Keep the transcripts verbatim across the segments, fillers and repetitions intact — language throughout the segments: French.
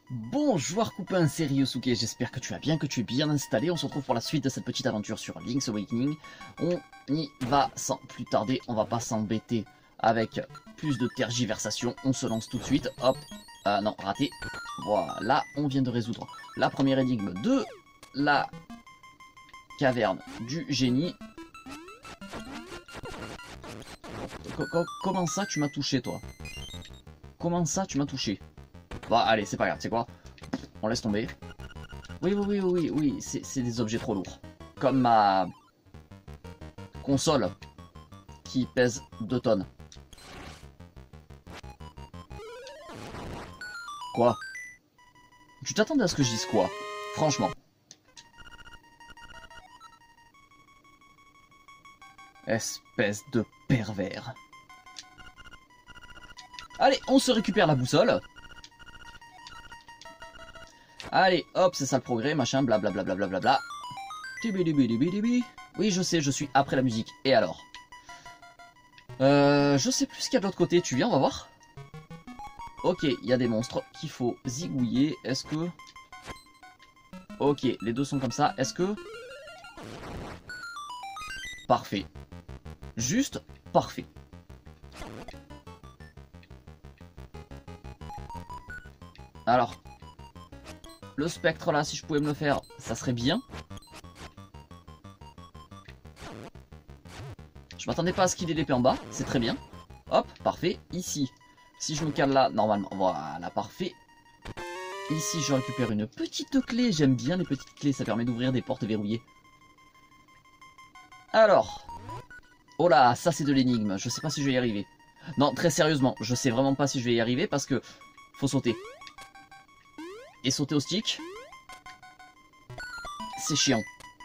Bon joueur copain, c'est Ryosuke, j'espère que tu vas bien, que tu es bien installé. On se retrouve pour la suite de cette petite aventure sur Link's Awakening. On y va sans plus tarder, on va pas s'embêter avec plus de tergiversation. On se lance tout de suite, hop, ah non, raté. Voilà, on vient de résoudre la première énigme de la caverne du génie. Comment ça tu m'as touché, toi? Comment ça tu m'as touché? Bon, allez, c'est pas grave, c'est quoi? On laisse tomber. Oui, oui, oui, oui, oui, c'est des objets trop lourds. Comme ma console qui pèse deux tonnes. Quoi? Tu t'attendais à ce que je dise quoi? Franchement. Espèce de pervers. Allez, on se récupère la boussole. Allez, hop, c'est ça le progrès, machin, blablabla. Bla bla bla bla. Oui, je sais, je suis après la musique. Et alors? Euh, je sais plus ce qu'il y a de l'autre côté. Tu viens, on va voir. Ok, il y a des monstres qu'il faut zigouiller. Est-ce que... Ok, les deux sont comme ça. Est-ce que... Parfait. Juste parfait. Alors... Le spectre là, si je pouvais me le faire, ça serait bien. Je m'attendais pas à ce qu'il ait l'épée en bas, c'est très bien. Hop, parfait. Ici, si je me cale là, normalement, voilà, parfait. Ici, je récupère une petite clé. J'aime bien les petites clés, ça permet d'ouvrir des portes verrouillées. Alors. Oh là, ça c'est de l'énigme, je sais pas si je vais y arriver. Non, très sérieusement, je sais vraiment pas si je vais y arriver parce que... Faut sauter. Et sauter au stick, c'est chiant.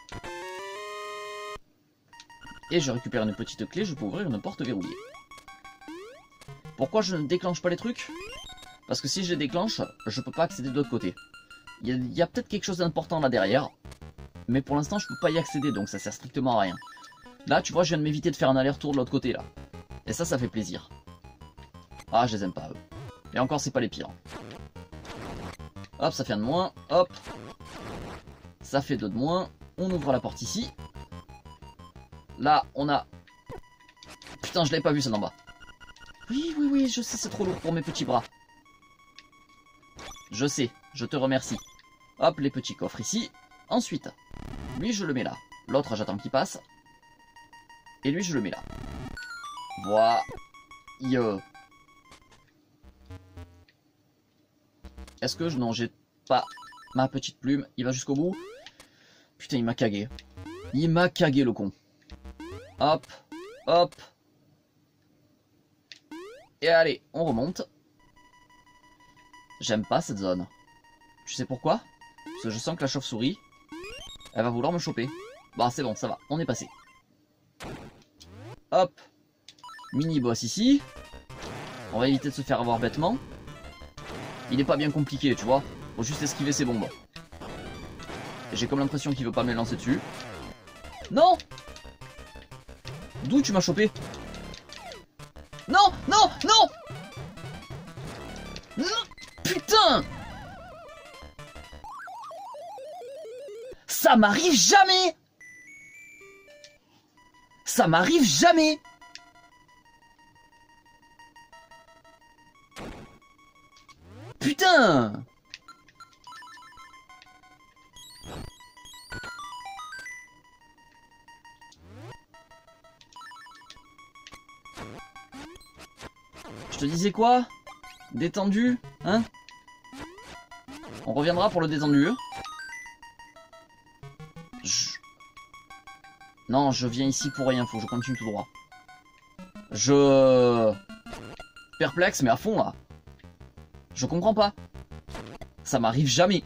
Et je récupère une petite clé, je peux ouvrir une porte verrouillée. Pourquoi je ne déclenche pas les trucs? Parce que si je les déclenche, je peux pas accéder de l'autre côté. Il y a, a peut-être quelque chose d'important là derrière. Mais pour l'instant, je peux pas y accéder, donc ça sert strictement à rien. Là, tu vois, je viens de m'éviter de faire un aller-retour de l'autre côté, là. Et ça, ça fait plaisir. Ah, je les aime pas, eux. Et encore, c'est pas les pires. Hop, ça fait un de moins. Hop. Ça fait deux de moins. On ouvre la porte ici. Là, on a... Putain, je l'avais pas vu, ça d'en bas. Oui, oui, oui, je sais, c'est trop lourd pour mes petits bras. Je sais, je te remercie. Hop, les petits coffres ici. Ensuite, lui, je le mets là. L'autre, j'attends qu'il passe. Et lui, je le mets là. Voilà. Yo. Est-ce que je... Non, j'ai pas ma petite plume. Il va jusqu'au bout. Putain, il m'a cagué. Il m'a cagué, le con. Hop. Hop. Et allez, on remonte. J'aime pas cette zone. Tu sais pourquoi? Parce que je sens que la chauve-souris, elle va vouloir me choper. Bah, c'est bon, ça va. On est passé. Hop. Mini-boss ici. On va éviter de se faire avoir bêtement. Il est pas bien compliqué, tu vois. Faut juste esquiver ses bombes. J'ai comme l'impression qu'il veut pas me les lancer dessus. Non! D'où tu m'as chopé? Non! Non! Non! Non! Putain! Ça m'arrive jamais! Ça m'arrive jamais! Putain! Je te disais quoi? Détendu, hein? On reviendra pour le détendu. Je... Non, je viens ici pour rien, faut que je continue tout droit. Je... Perplexe, mais à fond, là. Je comprends pas. Ça m'arrive jamais.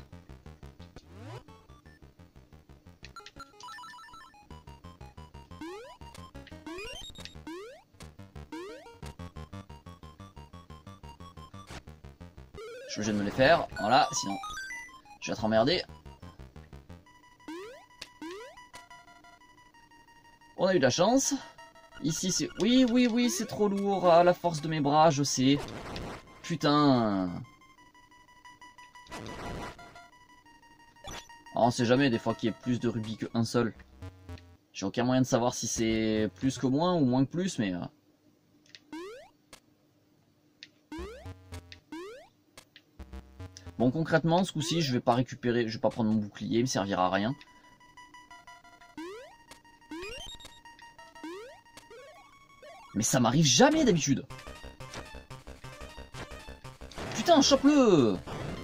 Je suis obligé de me les faire. Voilà, sinon je vais être emmerdé. On a eu de la chance. Ici c'est... Oui, oui, oui, c'est trop lourd à la force de mes bras, je sais. Putain. Alors, on sait jamais, des fois qu'il y ait plus de rubis qu'un seul. J'ai aucun moyen de savoir si c'est plus que moins ou moins que plus, mais... Euh... Bon, concrètement, ce coup-ci, je vais pas récupérer, je vais pas prendre mon bouclier, il me servira à rien. Mais ça m'arrive jamais d'habitude. Putain, chope-le!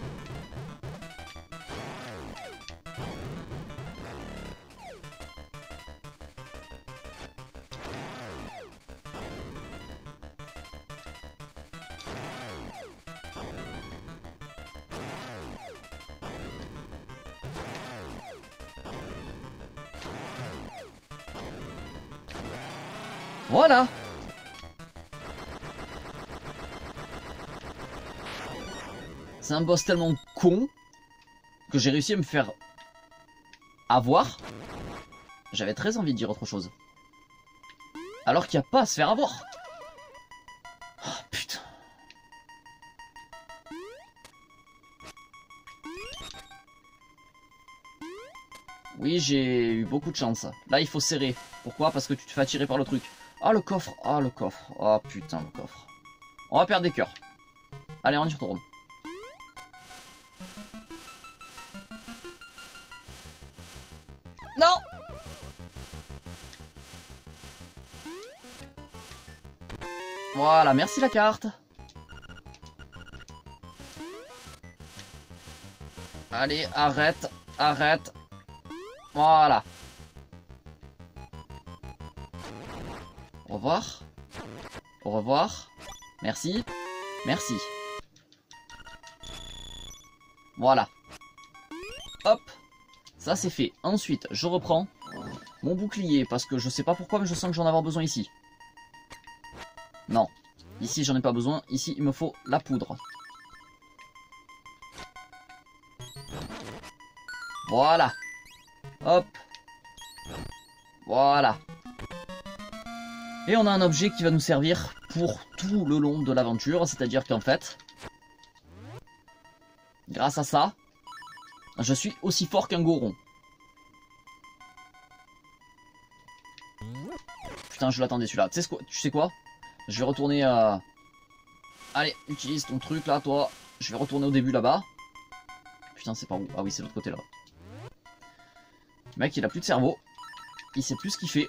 Voilà. C'est un boss tellement con que j'ai réussi à me faire avoir. J'avais très envie de dire autre chose. Alors qu'il n'y a pas à se faire avoir. Oh putain. Oui, j'ai eu beaucoup de chance. Là, il faut serrer. Pourquoi? Parce que tu te fais attirer par le truc. Ah, le coffre. Ah, le coffre. Ah, putain, le coffre. On va perdre des cœurs. Allez, on y retourne. Non! Voilà, merci la carte. Allez, arrête, arrête. Voilà. Au revoir. Au revoir. Merci. Merci. Voilà. Hop. Ça c'est fait. Ensuite, je reprends mon bouclier parce que je sais pas pourquoi, mais je sens que j'en ai avoir besoin ici. Non. Ici, j'en ai pas besoin. Ici, il me faut la poudre. Voilà. Hop. Voilà. Et on a un objet qui va nous servir pour tout le long de l'aventure. C'est-à-dire qu'en fait, grâce à ça, je suis aussi fort qu'un goron. Putain, je l'attendais celui-là. Tu sais quoi, tu sais quoi? Je vais retourner à... Euh... Allez, utilise ton truc là, toi. Je vais retourner au début là-bas. Putain, c'est par où? Ah oui, c'est de l'autre côté là. Le mec, il a plus de cerveau. Il sait plus ce qu'il fait.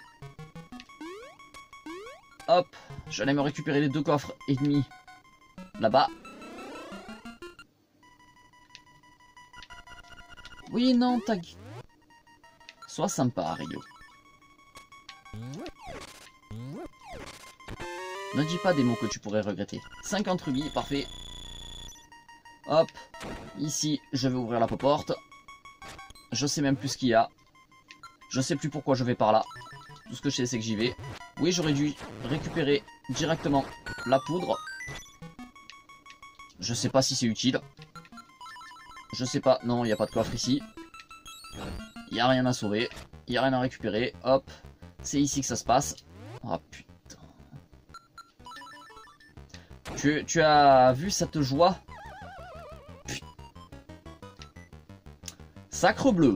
Hop, j'allais me récupérer les deux coffres et demi là-bas. Oui, non, tag. Sois sympa, Rio. Ne dis pas des mots que tu pourrais regretter. cinquante rubis, parfait. Hop, ici, je vais ouvrir la porte. Je sais même plus ce qu'il y a. Je sais plus pourquoi je vais par là. Tout ce que je sais, c'est que j'y vais. Oui, j'aurais dû récupérer directement la poudre. Je sais pas si c'est utile. Je sais pas. Non, il n'y a pas de coffre ici. Il n'y a rien à sauver. Il n'y a rien à récupérer. Hop. C'est ici que ça se passe. Oh putain. Tu, tu as vu cette joie? Putain. Sacre bleu.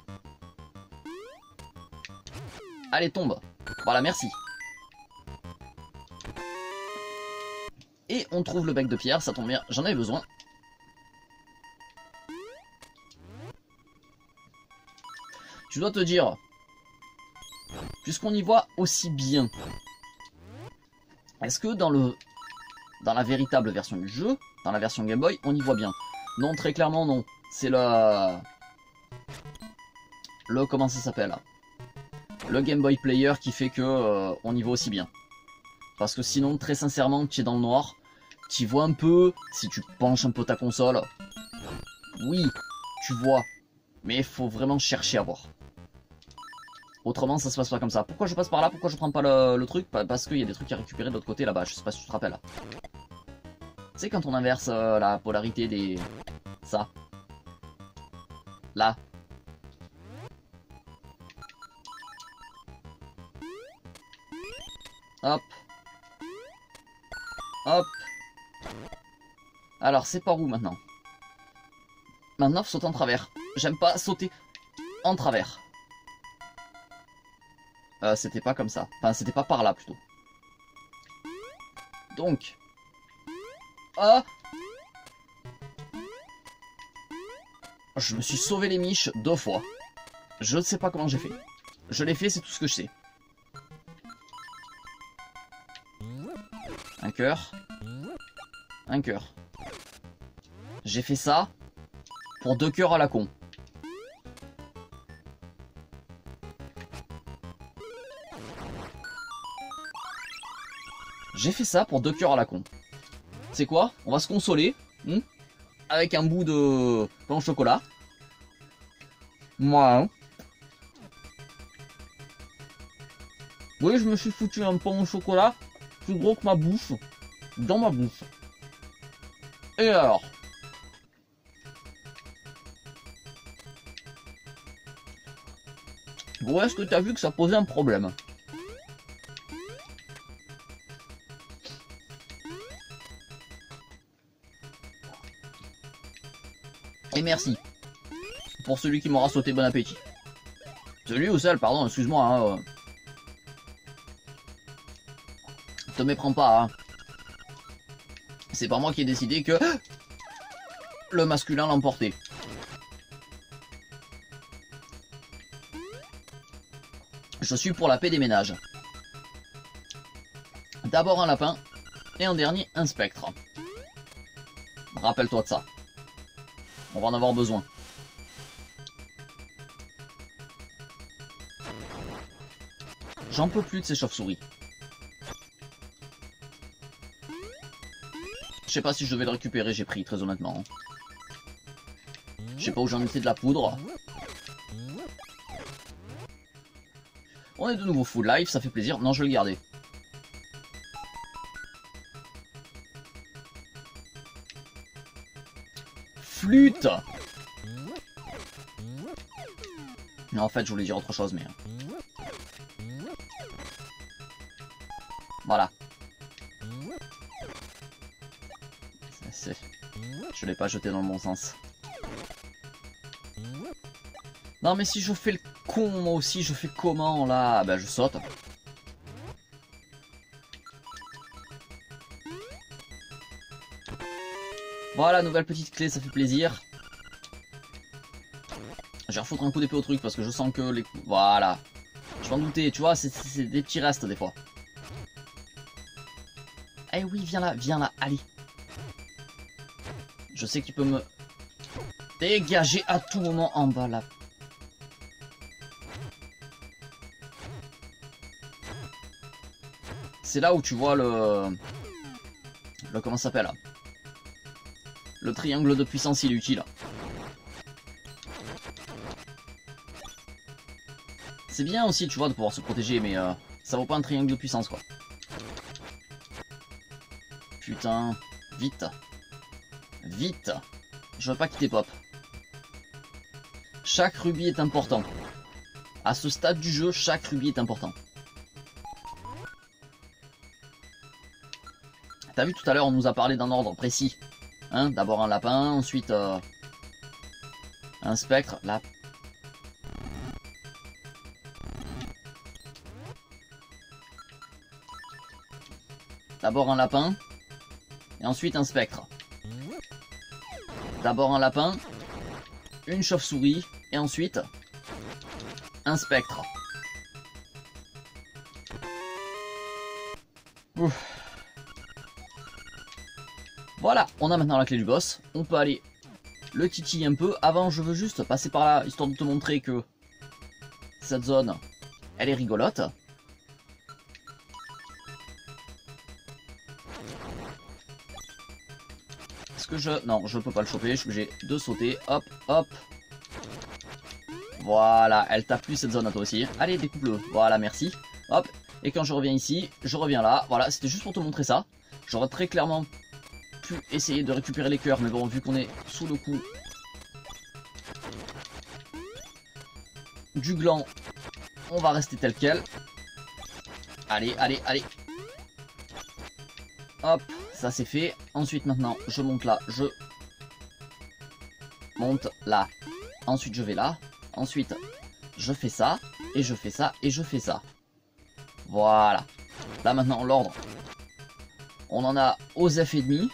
Allez, tombe. Voilà, merci. Et on trouve le bec de pierre, ça tombe bien, j'en avais besoin. Tu dois te dire, puisqu'on y voit aussi bien, est-ce que dans le dans la véritable version du jeu, dans la version Game Boy, on y voit bien? Non, très clairement non. C'est le... Le... Comment ça s'appelle? Le Game Boy Player qui fait que euh, on y voit aussi bien. Parce que sinon, très sincèrement, tu es dans le noir, tu vois un peu, si tu penches un peu ta console, oui, tu vois, mais il faut vraiment chercher à voir. Autrement, ça se passe pas comme ça. Pourquoi je passe par là? Pourquoi je prends pas le, le truc? Parce qu'il y a des trucs à récupérer de l'autre côté là-bas, je sais pas si tu te rappelles. Tu sais quand on inverse euh, la polarité des... Ça. Là. Hop. Hop. Alors, c'est par où maintenant? Maintenant, faut sauter en travers. J'aime pas sauter en travers. Euh, c'était pas comme ça. Enfin, c'était pas par là, plutôt. Donc. Ah! Je me suis sauvé les miches deux fois. Je ne sais pas comment j'ai fait. Je l'ai fait, c'est tout ce que je sais. Un cœur. Un cœur. J'ai fait ça pour deux cœurs à la con. J'ai fait ça pour deux cœurs à la con. C'est quoi? On va se consoler. Hmm, avec un bout de pain au chocolat. Moi. Hein. Oui, je me suis foutu un pain au chocolat plus gros que ma bouche. Dans ma bouche. Et alors? Bon, est-ce que tu as vu que ça posait un problème? Et merci pour celui qui m'aura sauté bon appétit. Celui ou celle, pardon, excuse-moi. Hein, euh... Te méprends pas. Hein. C'est pas moi qui ai décidé que le masculin l'emportait. Je suis pour la paix des ménages. D'abord un lapin et en dernier un spectre. Rappelle-toi de ça. On va en avoir besoin. J'en peux plus de ces chauves-souris. Je sais pas si je devais le récupérer, j'ai pris, très honnêtement. Je sais pas où j'en étais de la poudre. On est de nouveau full life, ça fait plaisir. Non, je vais le garder. Flûte. Non, en fait, je voulais dire autre chose, mais... Voilà. Je l'ai pas jeté dans le bon sens. Non, mais si je fais le con, moi aussi, je fais comment, là? Ben, je saute. Voilà, nouvelle petite clé, ça fait plaisir. Je vais refoutre un coup d'épée au truc parce que je sens que les coups... Voilà. Je m'en doutais, tu vois, c'est des petits restes des fois. Eh oui, viens là, viens là, allez. Je sais qu'il peut me dégager à tout moment en bas là. C'est là où tu vois le... Le comment ça s'appelle? Le triangle de puissance, il est utile. C'est bien aussi, tu vois, de pouvoir se protéger, mais euh, ça vaut pas un triangle de puissance, quoi. Putain, vite. Vite. Je veux pas quitter Pop. Chaque rubis est important. À ce stade du jeu, chaque rubis est important. T'as vu tout à l'heure, on nous a parlé d'un ordre précis. Hein, d'abord un lapin, ensuite euh, un spectre. Là. D'abord un lapin, et ensuite un spectre. D'abord un lapin, une chauve-souris, et ensuite un spectre. Ouf. Voilà, on a maintenant la clé du boss. On peut aller le titiller un peu. Avant, je veux juste passer par là, histoire de te montrer que cette zone, elle est rigolote. Est-ce que je... Non, je peux pas le choper, je suis obligé de sauter. Hop, hop. Voilà, elle t'a plu cette zone à toi aussi. Allez, découpe-le. Voilà, merci. Hop, et quand je reviens ici, je reviens là. Voilà, c'était juste pour te montrer ça. J'aurais très clairement... essayer de récupérer les cœurs, mais bon, vu qu'on est sous le coup du gland, on va rester tel quel. Allez, allez, allez. Hop, ça c'est fait. Ensuite, maintenant, je monte là, je monte là. Ensuite je vais là. Ensuite je fais ça. Et je fais ça. Et je fais ça. Voilà. Là maintenant l'ordre. On en a aux F et demi.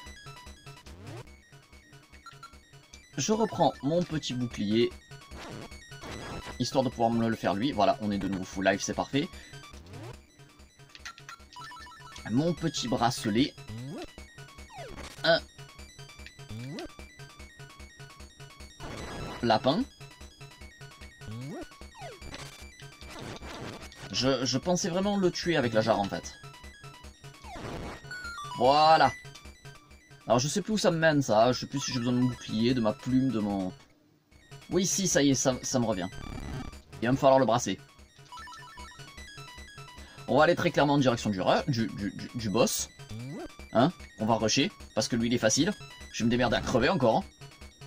Je reprends mon petit bouclier. Histoire de pouvoir me le faire lui. Voilà, on est de nouveau full life, c'est parfait. Mon petit bracelet. Un lapin. Je, je pensais vraiment le tuer avec la jarre en fait. Voilà. Alors je sais plus où ça me mène ça. Je sais plus si j'ai besoin de mon bouclier, de ma plume, de mon... Oui, si, ça y est, ça, ça me revient. Il va me falloir le brasser. On va aller très clairement en direction du, du, du, du, du boss. Hein? On va rusher, parce que lui il est facile. Je vais me démerder à crever encore. Hein.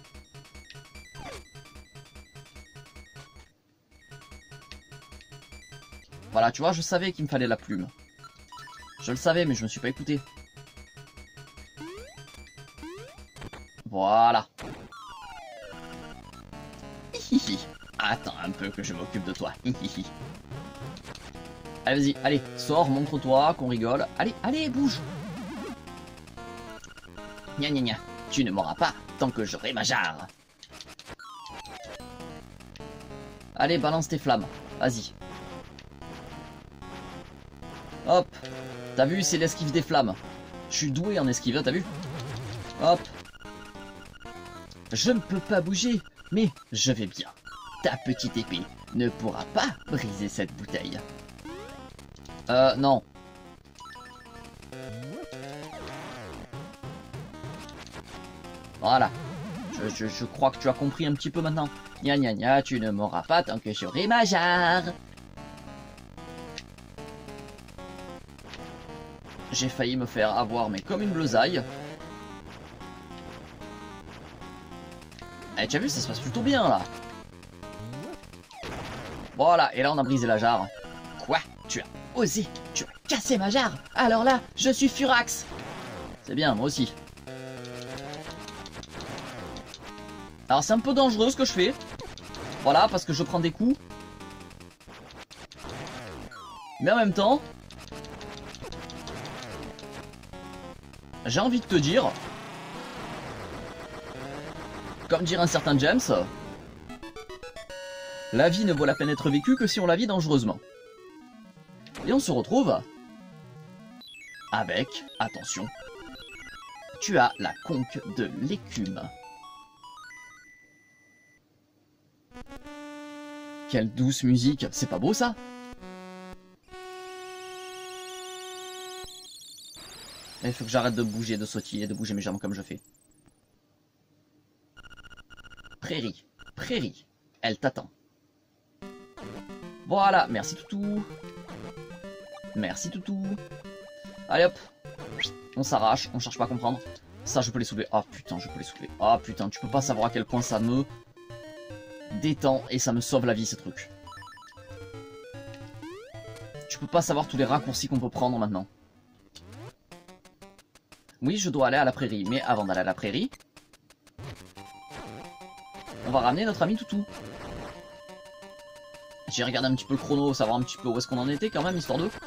Voilà, tu vois, je savais qu'il me fallait la plume. Je le savais, mais je me suis pas écouté. Voilà. Hihihi. Attends un peu que je m'occupe de toi. Hihihi. Allez, vas-y, allez, sors, montre-toi, qu'on rigole. Allez, allez, bouge. Gna gna gna. Tu ne m'auras pas tant que j'aurai ma jarre. Allez, balance tes flammes. Vas-y. Hop. T'as vu, c'est l'esquive des flammes. Je suis doué en esquive, t'as vu? Hop. Je ne peux pas bouger, mais je vais bien. Ta petite épée ne pourra pas briser cette bouteille. Euh, non. Voilà. Je, je, je crois que tu as compris un petit peu maintenant. Gna gna gna, tu ne m'auras pas tant que j'aurai ma jarre. J'ai failli me faire avoir, mais comme une bleusaille. Eh, tu as vu, ça se passe plutôt bien, là. Voilà, et là, on a brisé la jarre. Quoi? Tu as osé? Tu as cassé ma jarre? Alors là, je suis furax. C'est bien, moi aussi. Alors, c'est un peu dangereux, ce que je fais. Voilà, parce que je prends des coups. Mais en même temps... j'ai envie de te dire... comme dirait un certain James... la vie ne vaut la peine d'être vécue que si on la vit dangereusement. Et on se retrouve... avec... attention... tu as la conque de l'écume. Quelle douce musique, c'est pas beau ça? Il faut que j'arrête de bouger, de sautiller, de bouger mes jambes comme je fais. Prairie, prairie, elle t'attend. Voilà, merci toutou. Merci toutou. Allez hop, on s'arrache, on cherche pas à comprendre. Ça je peux les soulever, ah putain je peux les soulever. Ah putain, tu peux pas savoir à quel point ça me détend et ça me sauve la vie ces trucs. Tu peux pas savoir tous les raccourcis qu'on peut prendre maintenant. Oui, je dois aller à la prairie, mais avant d'aller à la prairie, on va ramener notre ami Toutou. J'ai regardé un petit peu le chrono, savoir un petit peu où est-ce qu'on en était quand même, histoire de...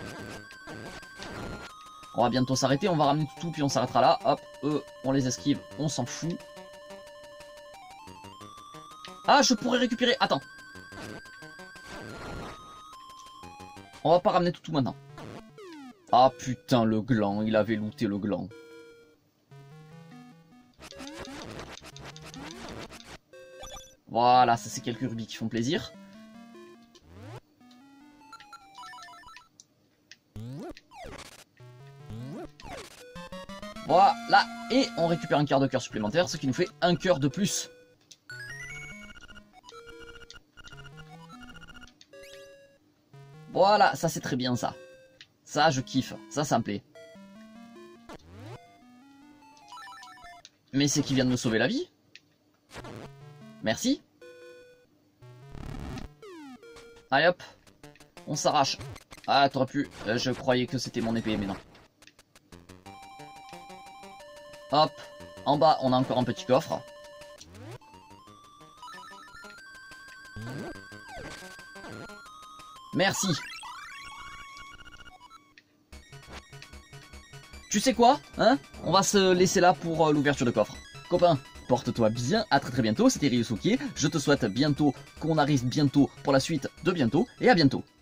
on va bientôt s'arrêter, on va ramener Toutou, puis on s'arrêtera là. Hop, eux, on les esquive, on s'en fout. Ah, je pourrais récupérer... attends. On va pas ramener Toutou maintenant. Ah putain, le gland, il avait looté le gland. Voilà, ça c'est quelques rubis qui font plaisir. Voilà, et on récupère un quart de cœur supplémentaire, ce qui nous fait un cœur de plus. Voilà, ça c'est très bien ça. Ça je kiffe, ça ça me plaît. Mais c'est qui vient de me sauver la vie. Merci. Allez hop, on s'arrache. Ah t'aurais pu, euh, je croyais que c'était mon épée mais non. Hop, en bas on a encore un petit coffre. Merci. Tu sais quoi, hein? On va se laisser là pour euh, l'ouverture de coffre. Copain, porte-toi bien, à très très bientôt, c'était Ryusuke. Je te souhaite bientôt qu'on arrive bientôt pour la suite de bientôt, et à bientôt.